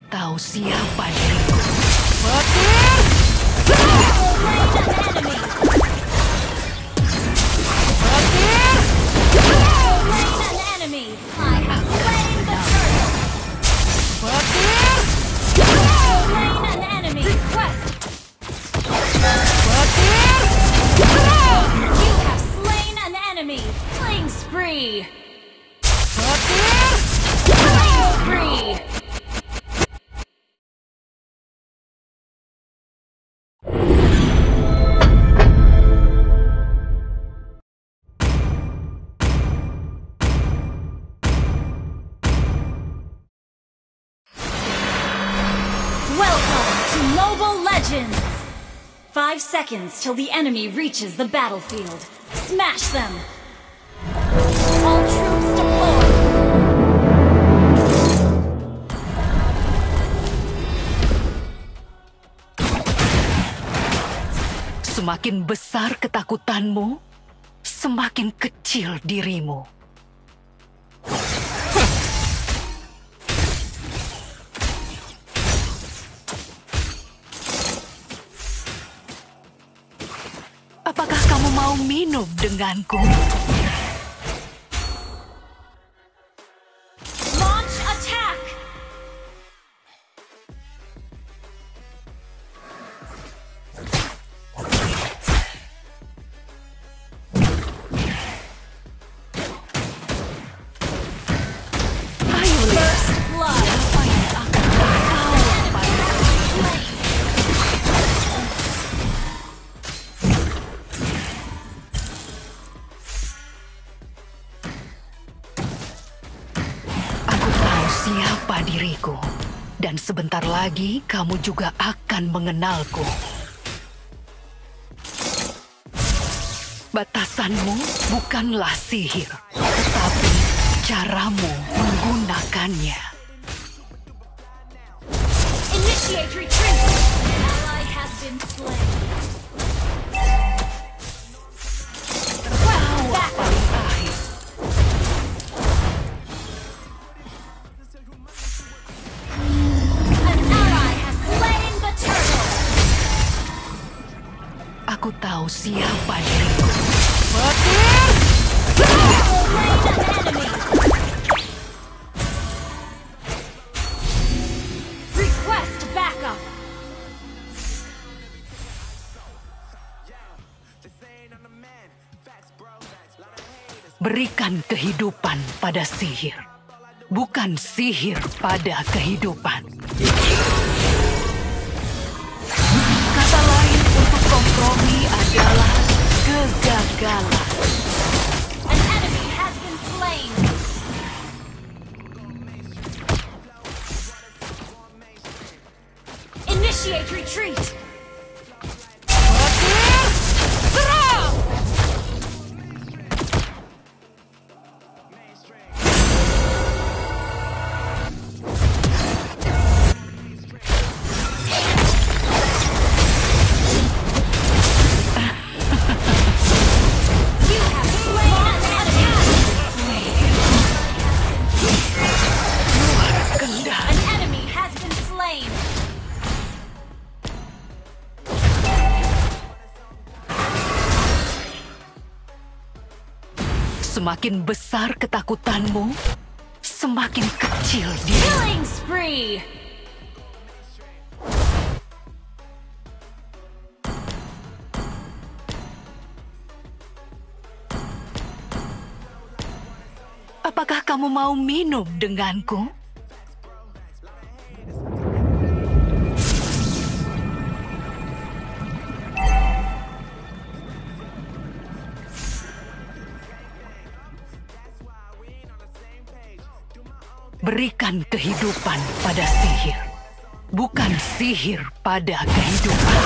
tahu siapa diriku. Spree! Welcome to Mobile Legends! 5 seconds till the enemy reaches the battlefield. Smash them! All troops deployed! Semakin besar ketakutanmu, semakin kecil dirimu. Apakah kamu mau minum denganku? Launch attack! Ayo, First blood! siapa yang akan tertawa padaku? Aku tahu siapa diriku, dan sebentar lagi kamu juga akan mengenalku. Batasanmu bukanlah sihir, tetapi caramu menggunakannya. Initiate retreat! Ally has been slain. Request backup! Paling akhir, An ally has slain the turtle! aku tahu siapa diriku. Slain an enemy! Request backup! Berikan kehidupan pada sihir, bukan sihir pada kehidupan. Kata lain untuk kompromi adalah kegagalan. An enemy has been slain! Initiate retreat! You have slain an enemy! Luar kendali. An enemy has been slain! Semakin besar ketakutanmu, semakin kecil dirimu. Killing spree! Apakah kamu mau minum denganku? Berikan kehidupan pada sihir, bukan sihir pada kehidupan.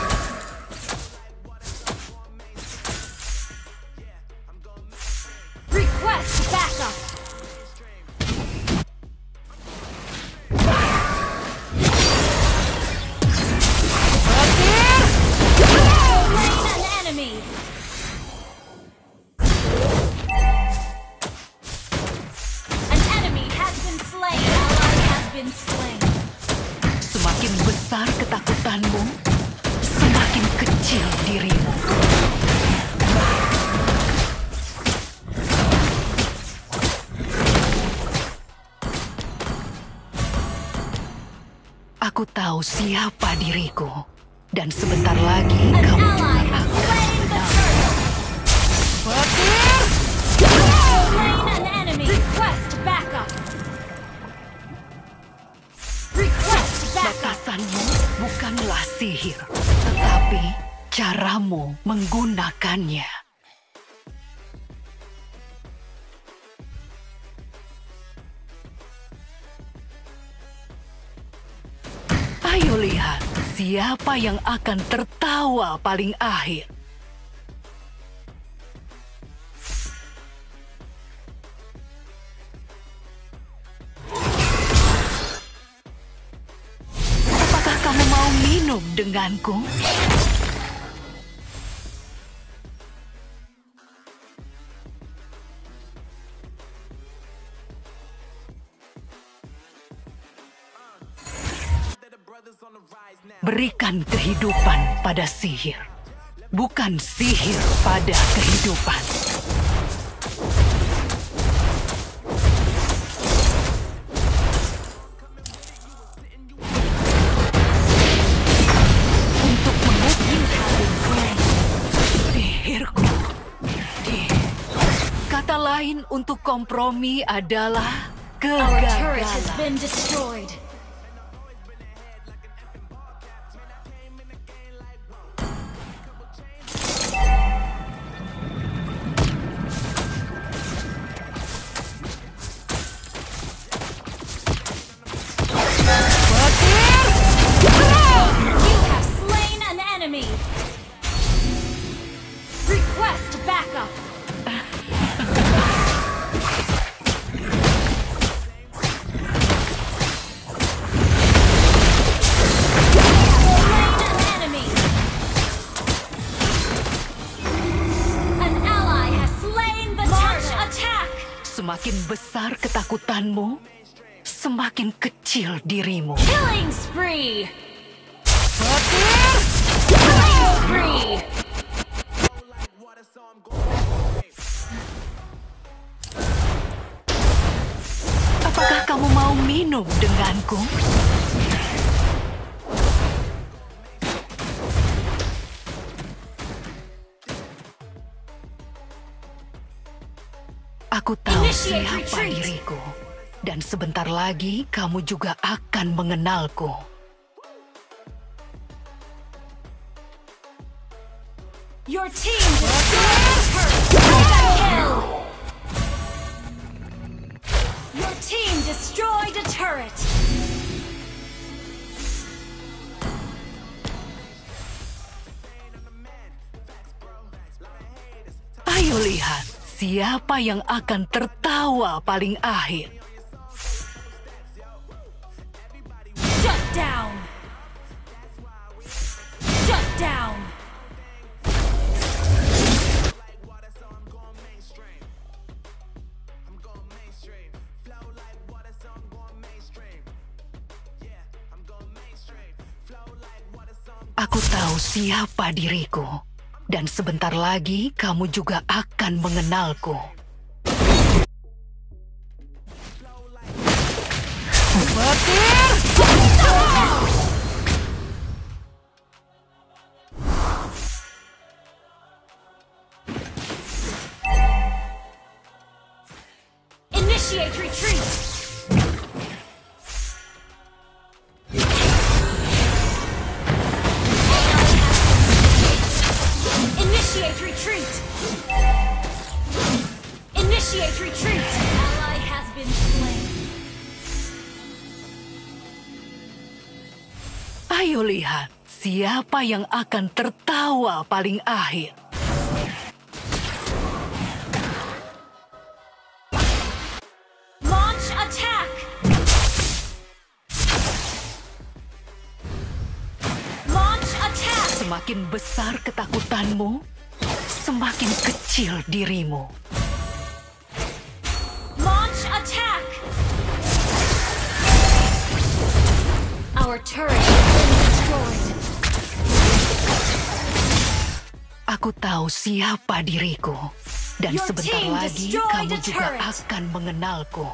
Request backup! Slain an enemy! An enemy has been slain! Ally has been slain! besar ketakutanmu, semakin kecil dirimu. Aku tahu siapa diriku, dan sebentar lagi An kamu ally juga has akan slain the menang. turret. Slain an enemy. Request backup. Request backup. Batasanmu bukanlah sihir, tetapi caramu menggunakannya. Ayo lihat siapa yang akan tertawa paling akhir. Apakah kamu mau minum denganku? Berikan kehidupan pada sihir, bukan sihir pada kehidupan. Untuk mengubah sihirku. Kata lain untuk kompromi adalah Our turret has kegagalan. been destroyed. You have slain an enemy. Request backup. Slain an enemy. An ally has slain the Launch attack. Semakin besar ketakutanmu, semakin kecil dirimu. Killing spree. Killing spree. Apakah kamu mau minum denganku? Aku tahu Initiate siapa retreat. diriku, dan sebentar lagi kamu juga akan mengenalku. Your team destroyed a turret. Mega kill. Your team destroyed a turret. Ayo lihat siapa yang akan tertawa paling akhir. Shut down. Shut down. Aku tahu siapa diriku, dan sebentar lagi kamu juga akan mengenalku. Initiate retreat. Initiate retreat. Initiate retreat. Ally has been slain. Ayo lihat siapa yang akan tertawa paling akhir. Launch attack. Launch attack. Semakin besar ketakutanmu, semakin kecil dirimu. Launch attack. Our turret has been Aku tahu siapa diriku. Dan Your sebentar team lagi destroyed kamu a juga turret. akan mengenalku.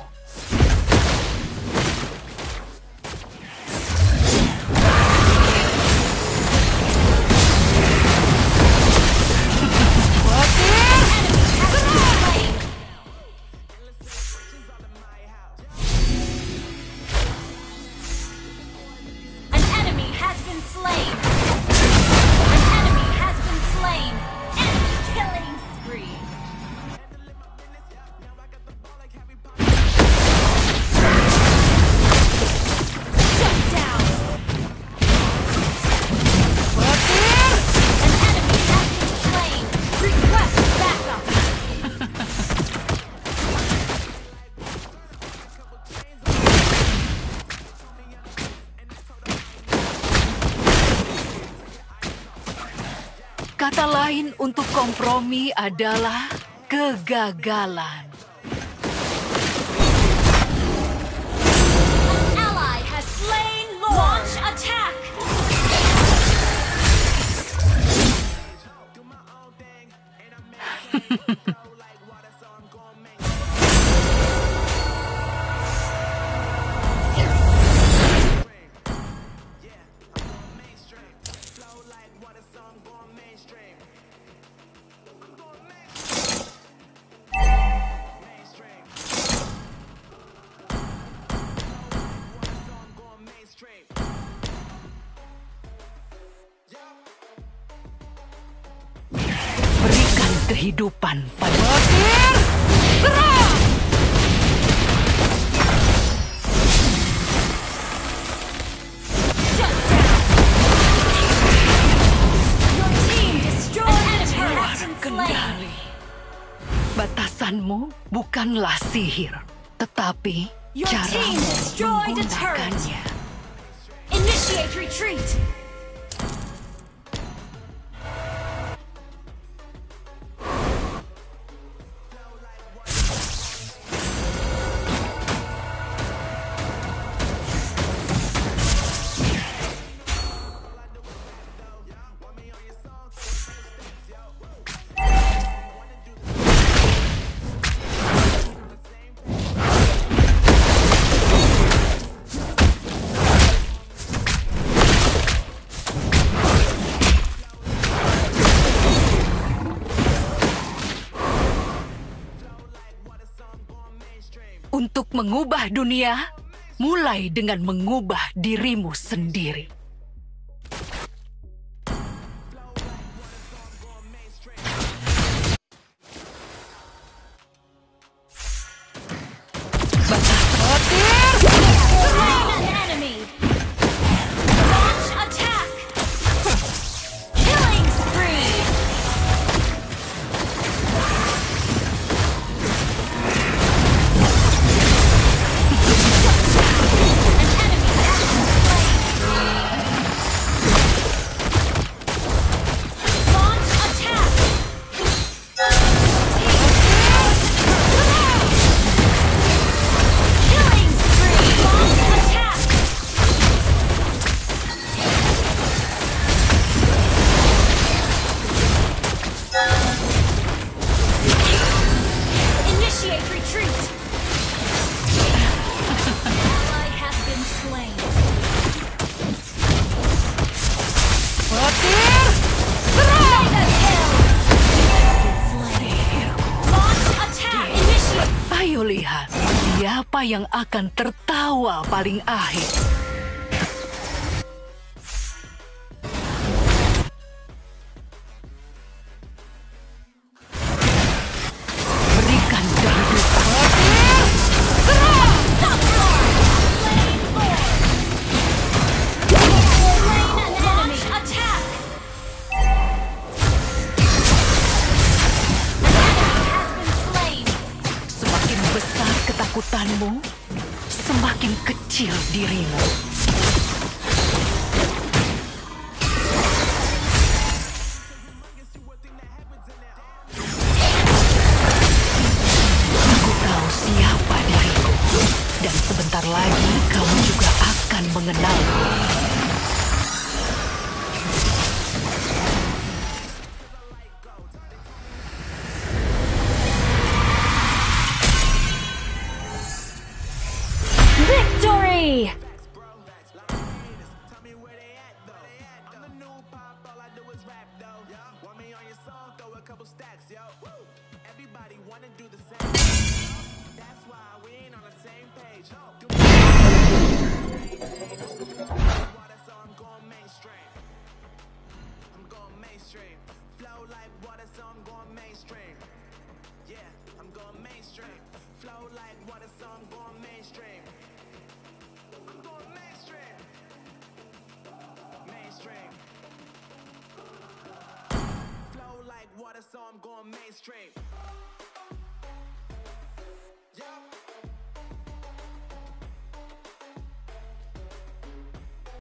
An enemy has been slain. An enemy has been slain. Enemy killing spree. Shut down. An enemy has been slain. Request backup. Kata lain untuk kompromi adalah kegagalan. Ally has slain Lord. Launch attack. Berikan kehidupan pada Shut down. Your team destroyed an enemy luar has been slain. kendali. Batasanmu bukanlah sihir, tetapi Your team caramu destroyed a turret. menggunakannya. Initiate retreat. Untuk mengubah dunia, mulai dengan mengubah dirimu sendiri. Slain an enemy. Launch attack. Killing spree. An enemy has been slain. Launch attack. Killing spree. Launch attack. Initiate retreat. Ally has been slain. Mega kill. Slain. Launch attack. Initiate. Ayo lihat siapa yang akan tertawa paling akhir. Berikan kehidupan. Stop Lord. Slain Lord. Slain an enemy. Launch attack. An enemy has been slain. Semakin besar ketakutanmu, semakin kecil dirimu. so I'm going mainstream.